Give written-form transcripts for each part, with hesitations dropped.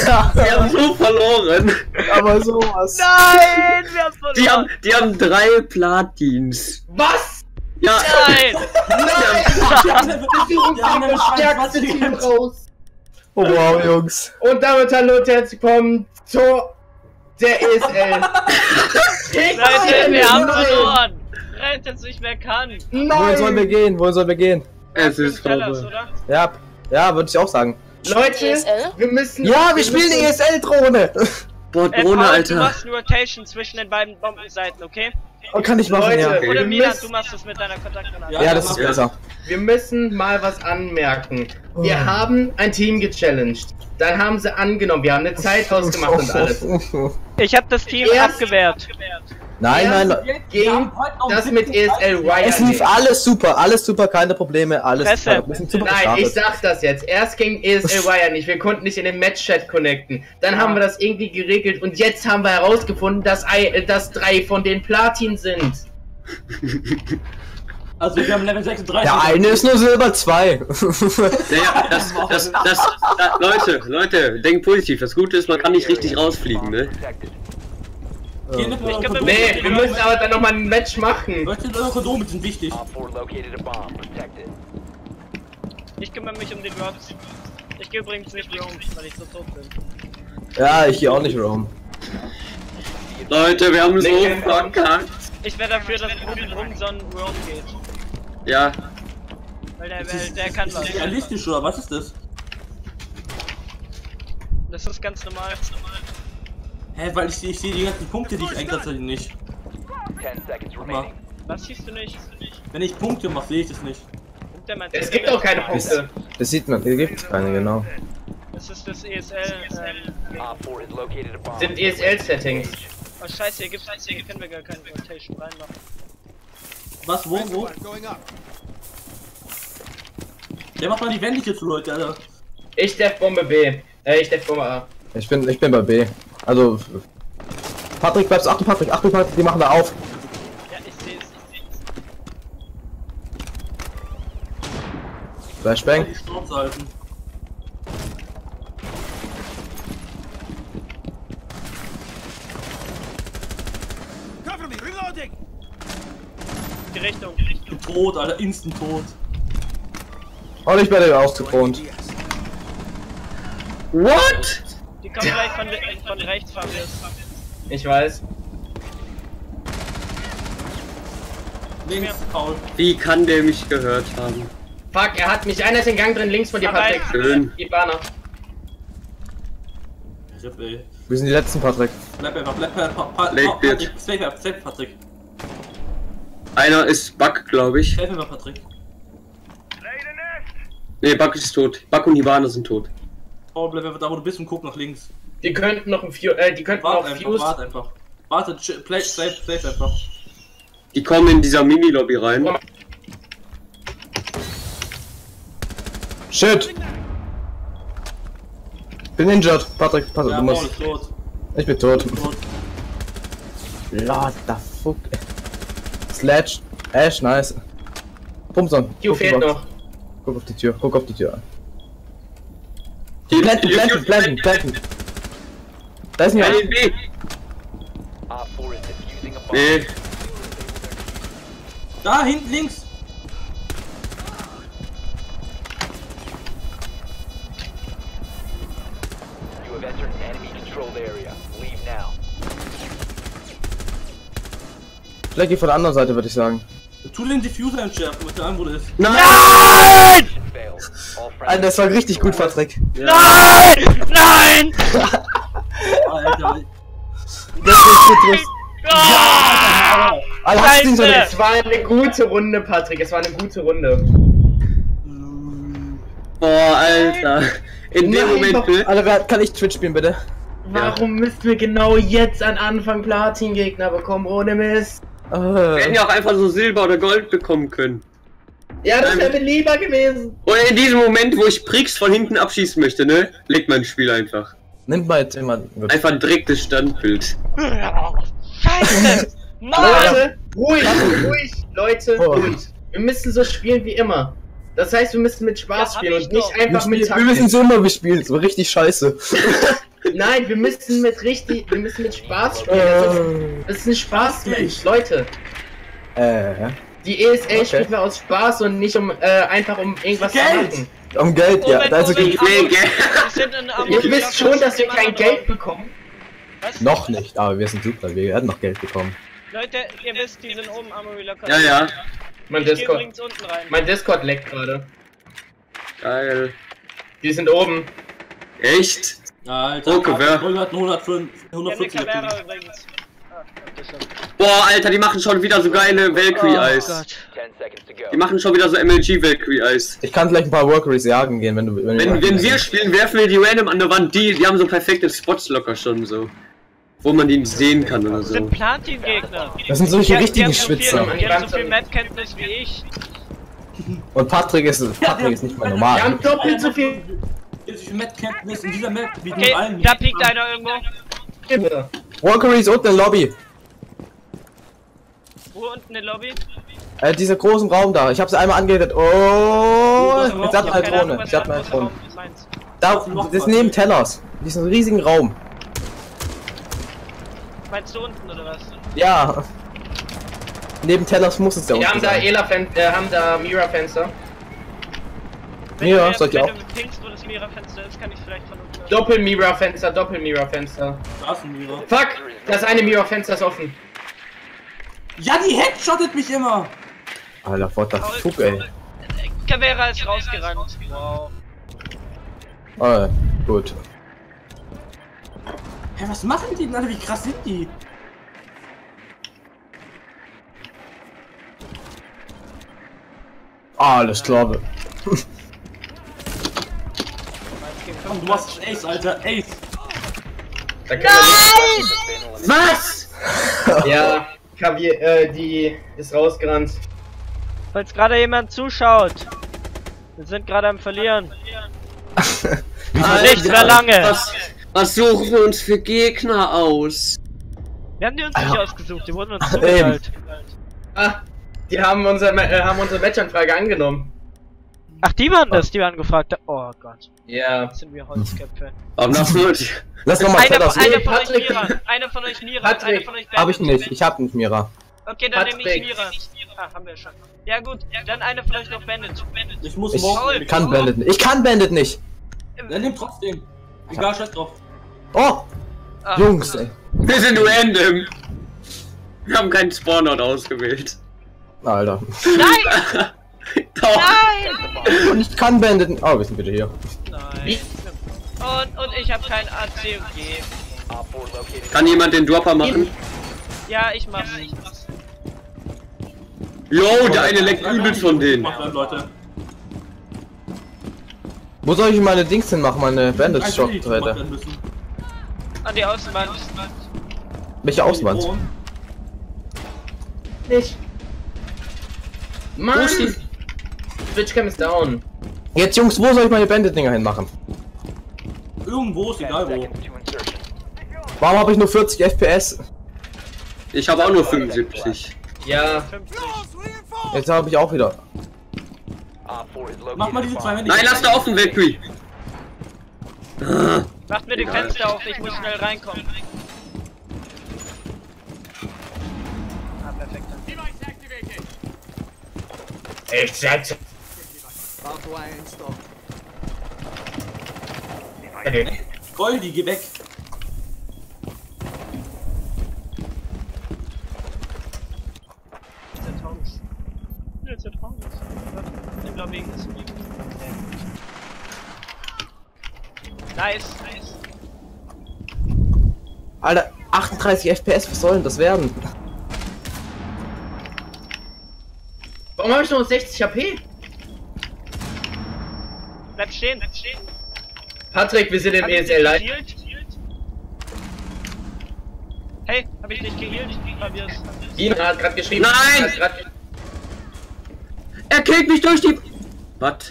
Wir haben so verloren. Aber sowas. Nein, wir haben verloren. Die haben 3 Platins. Was? Ja. Nein. Das stärkste Team raus. Oh wow, Jungs. Und damit hallo und herzlich willkommen zu der ESL. Leute, wir haben verloren. Rettet sich, wer kann. Wohin sollen wir gehen? Wohin sollen wir gehen? Es ist Tellers, vorbei. oder? Ja, würde ich auch sagen. Leute, ESL? wir müssen... Ja, wir spielen die ESL-Drohne. Boah, Paul, Drohne, du Alter. machst eine Rotation zwischen den beiden Bombenseiten, okay? Oh, kann ich machen, Leute, ja. wir Oder Milan, müssen- du machst das mit deiner Kontaktgranate. Ja, das ist besser. Wir müssen mal was anmerken. Wir haben ein Team gechallenged. Dann haben sie angenommen. Wir haben eine Zeit rausgemacht und alles. Ich habe das Team Erst- abgewehrt. Nein, Gegen das mit ESL es Riot. lief alles super, keine Probleme, alles Fresse. Wir sind super Nein, ich gestartet. sag das jetzt. Erst ging ESL Wire nicht. Wir konnten nicht in den Match-Chat connecten. Dann haben wir das irgendwie geregelt und jetzt haben wir herausgefunden, dass 3 von den Platin sind. Also wir haben Level 36. Der eine ist nur Silber 2. Naja, Leute, denkt positiv. Das Gute ist, man kann nicht richtig rausfliegen, ne? Hier nimmt man Ich eure kann Kondome. Nee, wir müssen aber dann nochmal ein Match machen. Leute, eure Kondome sind wichtig. Ich kümmere mich um den Rocks. Ich gehe übrigens nicht Roam, weil ich so tot bin. Ja, ich gehe auch nicht Roam. Leute, wir haben so Linke. verkackt. Ich wäre dafür, dass rum so ein Roam geht. Ja. Weil der kann was. Realistisch oder was ist das? Das ist ganz normal. Hä, weil ich sehe die ganzen Punkte, die ich eingrenze, nicht. Mal. Was siehst du nicht? Wenn ich Punkte mache, sehe ich das nicht. Guck dir mal Es gibt auch keine Das, Punkte. das sieht man, hier gibt's keine, genau. Das ist das ESL. Sind ESL-Settings. Oh scheiße, hier können wir gar keine Rotation reinmachen. Was, wo? Der macht mal die Wendige zu, Leute, Alter. Ich Def Bombe B. Ich Def Bombe A. Ich bin bei B. Also, Patrick, bleibst, Achtung Patrick, die machen da auf. Ja, ich sehe es. Flashbang. Die Schnauze halten. Die Richtung. Tot, Alter, instant tot. Und ich werde ausgekront. What? Die kommen gleich von rechts, Fabius. Ich weiß. Links, Paul. Wie kann der mich gehört haben? Fuck, er hat mich. Einer ist in Gang drin, links von dir, Aber Patrick. Schön. Ibana. Ich hab, ey. Wir sind die letzten, Patrick. Bleib einfach, Blackbeard. Patrick. Safe, Patrick. Einer ist Buck, glaube ich. Safe einfach, Patrick. Ne, Buck ist tot. Buck und Ivana sind tot. Paul, bleib einfach da, wo du bist und guck nach links. Die könnten noch ein die könnten Warte noch einfach, Fuse. warte einfach. Warte, safe einfach. Die kommen in dieser Mini-Lobby rein. Shit! Bin injured. Patrick, Ja, du Paul musst. ist tot. Ich bin tot. Tot. What the fuck? Sledge. Ash, nice. Pumpson. Q fehlt noch. Guck auf die Tür. Hier, Blenden. Da ist ein Ja, in B. Nee. Da, hinten links. Blackie von der anderen Seite, würde ich sagen. Tu den Diffuser entschärfen, mit der wo der ist. Nein! Alter, das war richtig gut, Patrick. Nein! Nein! Alter. Das ist gut drin. Ah! Alter, hast du ihn so Scheiße! Es war eine gute Runde, Patrick. Es war eine gute Runde. Boah, Alter. In dem Nein, Moment, ne? Alter, kann ich Twitch spielen, bitte? Warum müssten wir genau jetzt an Anfang Platin-Gegner bekommen, ohne Mist? Wir hätten ja auch einfach so Silber oder Gold bekommen können. Ja, das wäre mir lieber gewesen. Oder in diesem Moment, wo ich Prix von hinten abschießen möchte, ne? Legt mein Spiel einfach. Nimmt mal jetzt jemanden. Einfach ein direktes Standbild. Scheiße! Mann! Leute, ruhig, Leute, Oh. ruhig. Wir müssen so spielen wie immer. Das heißt, wir müssen mit Spaß Ja, spielen hab ich und nicht doch. einfach mit Wir müssen Taktik. so immer bespielen, so richtig scheiße. Nein, wir müssen mit Spaß spielen. Das ist ein Spaßmensch, Leute. Die ESL spielen wir aus Spaß und nicht einfach um irgendwas zu machen. Um Geld, ja. Da ist okay. Ihr wisst schon, dass wir kein Geld bekommen. Was? Noch nicht, aber wir sind super, wir werden noch Geld bekommen. Leute, ihr wisst, die sind oben Armory locker. Ja, ja. Mein Discord leckt gerade. Geil. Die sind oben. Echt? Alter, Okay, wer? 140. übrigens. Boah, Alter, die machen schon wieder so geile Valkyrie-Eis. Die machen schon wieder so MLG-Valkyrie-Eis. Ich kann vielleicht ein paar Workeries jagen gehen, wenn du... Wenn wir spielen, werfen wir die random an der Wand. Die haben so perfekte Spots locker schon so. Wo man die sehen kann oder Das sind so. Platin-Gegner. Das sind solche Die richtigen haben so viel- Schwitzer. Die haben so viel Map-Kenntnis wie ich. Und Patrick ist nicht mehr Wir normal. haben doppelt so viel. Ich Map-Kenntnis in dieser Map wie Okay, nur allen. da piekt einer irgendwo. Workeries unten in der Lobby. Wo unten in der Lobby? Dieser großen Raum da. Ich habe sie einmal angehittet. Oh, jetzt hat eine Keine Ahnung, Drohne. was Ich hab der eine andere Drohne. Raum ist. Da, das ist neben Tellers. Diesen riesigen Raum. Meinst du unten oder was? Ja. Neben Tellers muss es ja Wir haben unten da sein. haben da Mira-Fenster. Ja, soll ich auch. Wenn du pinkst, wo das Mira-Fenster ist, kann ich vielleicht von unten... Doppel-Mira-Fenster, Doppel-Mira-Fenster. Da ist ein Mira. Fuck! Das eine Mira-Fenster ist offen. Ja, die headshottet mich immer! Alter, what the fuck, ey. Cavera ist rausgerannt. Wow. Oh, gut. Hä, was machen die denn, Alter? Wie krass sind die? Alles klar. Komm, du hast Ace, Alter, Ace! Da können wir Was? Ja, Kavier, die ist rausgerannt. Falls gerade jemand zuschaut. Wir sind gerade am Verlieren. Nicht mehr lange. Was suchen wir uns für Gegner aus? Wir haben die uns nicht ausgesucht, die wurden uns zugeteilt. Ah, die haben unsere Matchanfrage angenommen. Ach, die waren das, die wir angefragt haben. Oh Gott, Ja. sind wir Holzköpfe. Warum das wird? Lass nochmal Tellers. Einer von euch Patrick. Mira, einer von euch Mira, Patrick. einer von euch Hab ich nicht. Ich hab nicht Mira. Okay, dann nehme ich Patrick. Mira. Ah, haben wir schon. Ja gut, dann einer von euch noch Bandit. Ich muss Ich morgen. kann Bandit nicht. Ich kann Bandit nicht. Dann nimm trotzdem. Egal, scheiß drauf. Oh, Ah, Jungs, ey. Wir sind random. Wir haben keinen Spawnort ausgewählt. Alter. Nein! Doch. Nein! Und ich kann Bandit nicht. Oh, wir sind wieder hier. Nein. Und ich habe kein AC und G. Kann jemand den Dropper machen? Ja, ich mach's. Yo, der eine leckt übelst von denen. Macht dann, Leute. Wo soll ich meine Dings hin machen? Meine Eigentlich Bandit-Shop die gemacht heute. werden müssen. An die Außenwand. Welche Außenwand? Nicht. Wo Mann! ist die? Switchcam ist down. Jetzt, Jungs, wo soll ich meine Bandit-Dinger hinmachen? Irgendwo ist egal wo. Warum habe ich nur 40 FPS? Ich habe auch nur 75. Ja. 50. Jetzt habe ich auch wieder. Mach mal diese zwei Hände. Nein, lass da offen, Valkyrie. Macht mir die Fenster auf, ich muss schnell reinkommen. Ah, perfekt. Ich setze. Okay. Goldi, geh weg. Der Thomas. Jetzt der Thomas. Ich glaube, wegen des Liebes. Nice, nice. Alter, 38 FPS, was soll denn das werden? Warum habe ich nur 60 HP? Bleib stehen, bleib stehen. Patrick, wir sind im Hab ich ESL dich live. geheilt? Hey, hab ich dich geheilt? Probier's. Dina hat gerade geschrieben. Nein! Hat grad Er killt mich durch die... Was?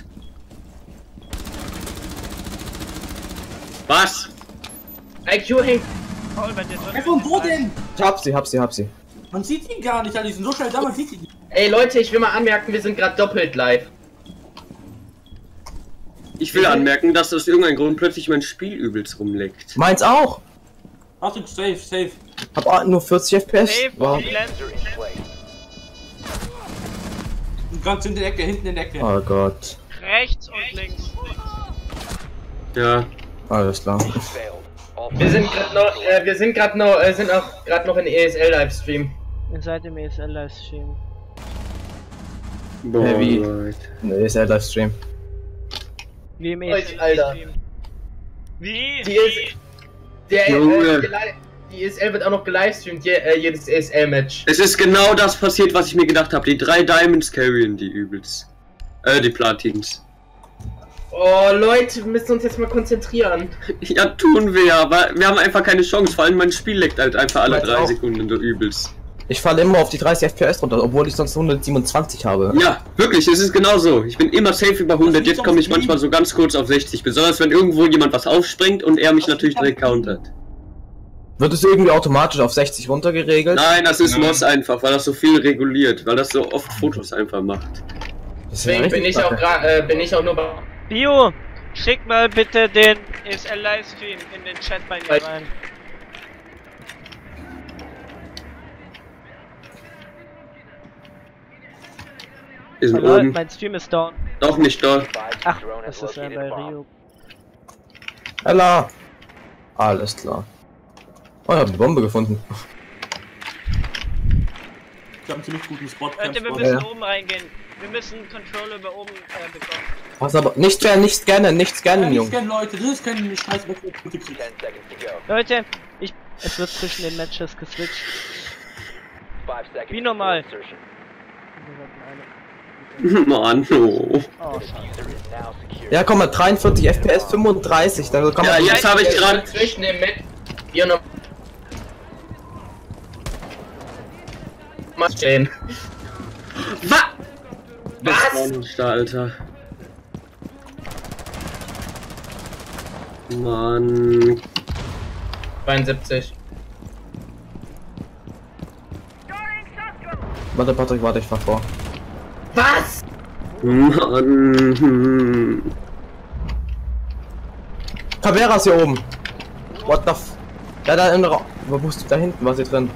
Was? IQ hängt. Paul, bei dir drin. Von wo denn? Ich hab sie. Man sieht ihn gar nicht, Alter. Die sind so schnell da, man sieht ihn nicht. Ey Leute, ich will mal anmerken, wir sind gerade doppelt live. Ich will anmerken, dass aus irgendeinem Grund plötzlich mein Spiel übelst rumleckt. Meins auch. Achtung, safe. Hab auch nur 40 FPS. Safe, Wow. Ganz in der Ecke, hinten in der Ecke. Oh Gott. rechts und links. Ja. Alles klar. Wir sind gerade noch in ESL Livestream. Ihr seid im ESL Livestream. Boah, wie? Leute. Ne, ist ja Livestream. Wie im Alter. ESL Livestream. Wie? Die ESL wird auch noch gelivestreamt, jedes ESL-Match. Es ist genau das passiert, was ich mir gedacht habe. Die 3 Diamonds carryen die übelst. Die Platins. Oh Leute, wir müssen uns jetzt mal konzentrieren. Ja, tun wir, aber wir haben einfach keine Chance. Vor allem mein Spiel leckt halt einfach alle 3 Sekunden so übelst. Ich falle immer auf die 30 FPS runter, obwohl ich sonst 127 habe. Ja, wirklich, es ist genau so. Ich bin immer safe über 100, jetzt komme ich manchmal so ganz kurz auf 60. Besonders wenn irgendwo jemand was aufspringt und er mich natürlich direkt countert. Wird es irgendwie automatisch auf 60 runtergeregelt? Nein, das ist Moss einfach, weil das so viel reguliert, weil das so oft Fotos einfach macht. Deswegen bin ich auch nur bei... Bio, schick mal bitte den ESL Livestream in den Chat bei mir rein. Wir sind Hallo, oben. mein Stream ist down. Doch nicht da. Ach, das ist ja bei Rio. Hella! Alles klar. Oh, ich hab die Bombe gefunden. Ich hab einen ziemlich guten Spot. Leute, wir müssen oben reingehen. Wir müssen Controller über oben bekommen. Was aber nicht scannen, Junge. Scannen, Leute, das ist kein Scheiß. Leute, es wird zwischen den Matches geswitcht. Wie normal. Mann, oh. Oh, Ja, komm mal, 43 FPS, 35. Da kann Ja, man jetzt habe ich gerade... Zwischen dem Match... Hier noch... Mal stehen. Was? Das war nicht da, Alter. Mann. 72. Warte, Patrick, warte, ich fahr vor. Was? Mann. Caveras hier oben. What the f... Ja, da in der Raum. Wo bist du? Da hinten, was hier drin?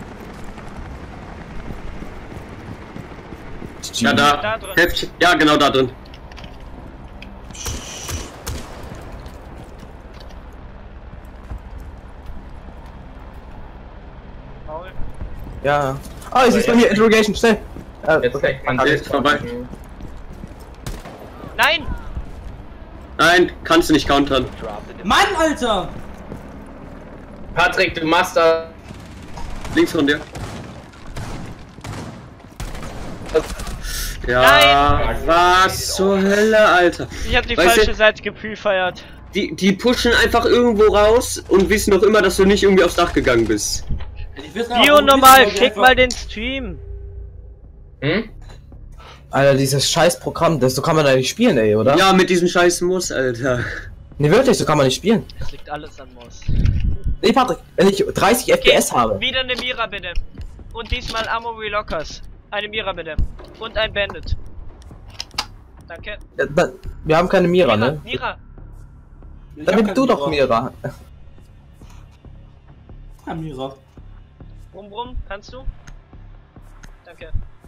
Ja, da. Ja, genau da drin. Paul. Ja. Ah, ich sehe bei mir Interrogation, schnell. Jetzt vorbei. Nein! Nein, kannst du nicht countern. Mann, Alter! Patrick, du machst da... Links von dir. Ja, Nein. was zur Hölle, Alter. Ich hab die Weißt falsche du, Seite geprefeiert. Die pushen einfach irgendwo raus und wissen noch immer, dass du nicht irgendwie aufs Dach gegangen bist. Bio normal, schick mal den Stream. Hm? Alter, dieses scheiß Programm, so kann man da nicht spielen, ey, oder? Ja, mit diesem scheiß Muss, Alter. Ne, wirklich, so kann man nicht spielen. Das liegt alles an Moss. Nee, Patrick, wenn ich 30 FPS habe. Wieder eine Mira bitte. Und diesmal Ammo Relockers. Eine Mira bitte. Und ein Bandit. Danke. Ja, wir haben keine Mira, ne? Mira. Dann nimm du doch Mira. Ja, Mira. Brumm, kannst du? Danke.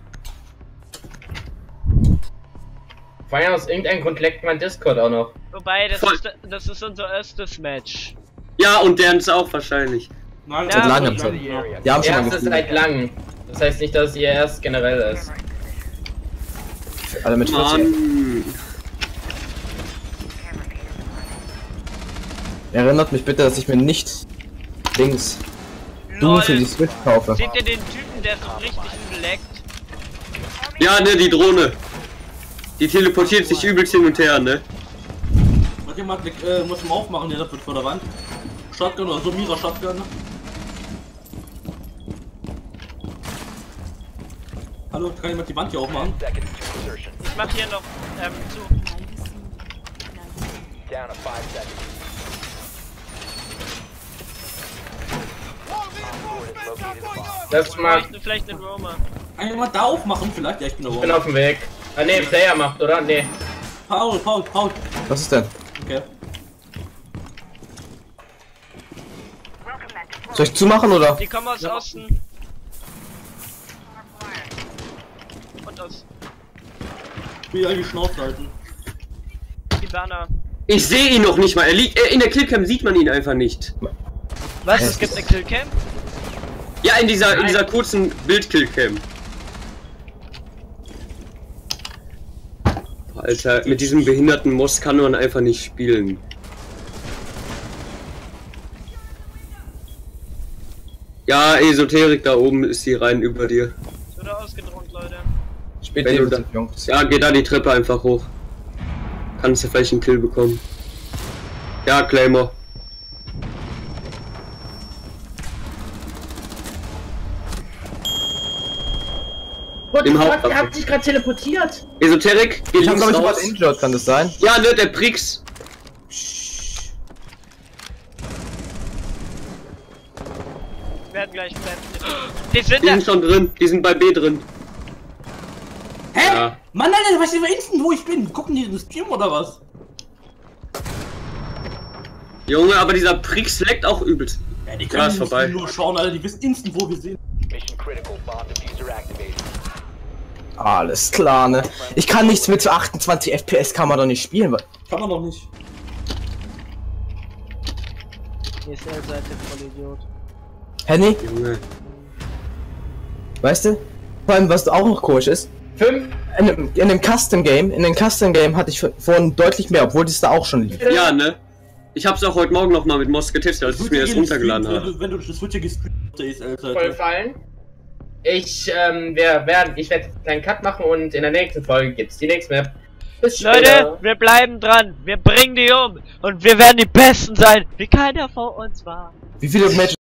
Feiern aus irgendeinem Grund leckt mein Discord auch noch. Wobei, das ist unser erstes Match. Ja, und deren auch wahrscheinlich. Nein, Ja, Seit langem gut. Zeit. Die haben schon mal Erstes seit langem. Das heißt nicht, dass ihr erst generell ist. Alle mit 40. Mann. Erinnert mich bitte, dass ich mir nicht Dings Lol. für die Switch kaufe. Seht ihr den Typen, der so richtig übel leckt? Ja, ne, die Drohne. Die teleportiert sich übelst hin und her, ne? Hat jemand, muss mal aufmachen, der wird vor der Wand. Shotgun oder so, Mira Shotgun. Hallo, kann jemand die Wand hier aufmachen? Ich mach hier noch zu. Das mal. Vielleicht einen Roamer. Kann jemand da aufmachen vielleicht? Ja, ich bin da Ich bin auf dem Weg. Ah ne, Player macht, oder? Ne. Paul. Was ist denn? Okay. Soll ich zumachen oder? Die kommen aus Osten. Und aus. Ich will eigentlich Schnauze halten. Die Banner. Ich sehe ihn noch nicht mal. Er liegt. In der Killcam sieht man ihn einfach nicht. Was? Es gibt eine Killcam? Ja, in dieser kurzen Bild-Killcam. Alter, mit diesem behinderten Moss kann man einfach nicht spielen. Ja, Esoterik da oben ist die rein über dir. Es wurde ausgedrückt, Leute. Spielt Wenn du defensiv, Jungs. Ja, geh da die Treppe einfach hoch. Kannst du vielleicht einen Kill bekommen. Ja, Claymore. What the Im fuck, Hauptwaffen. der hat sich gerade teleportiert. Esoterik, geh Ich hab links glaube ich raus. was injured, kann das sein? Ja, ne, der Prix. Wir werden gleich blenden. Die sind Die da. sind schon drin, die sind bei B drin. Hä? Ja. Mann, Alter, weißt du immer instant, wo ich bin? Gucken die in den Stream oder was? Junge, aber dieser Prix leckt auch übelst. Ja, die Ja, können ist vorbei. nur schauen, Alter, die wissen instant, wo wir sind. Alles klar, ne? Ich kann nichts mit 28 FPS, kann man doch nicht spielen. Kann man doch nicht. Hier ist L-Seite, voll Idiot. Henny, Junge. weißt du? Vor allem, was auch noch komisch ist, 5. in dem Custom Game hatte ich vorhin deutlich mehr, obwohl das da auch schon lief. Ja, ne? Ich hab's auch heute Morgen noch mal mit Moss getestet, als ich mir das runtergeladen habe. Wenn du das wird ja gestreamt, der ist, Alter. Voll fallen. Ich werde einen kleinen Cut machen und in der nächsten Folge gibt's die nächste Map. Bis später. Leute, wir bleiben dran. Wir bringen die um. Und wir werden die Besten sein, wie keiner vor uns war. Wie viele Matches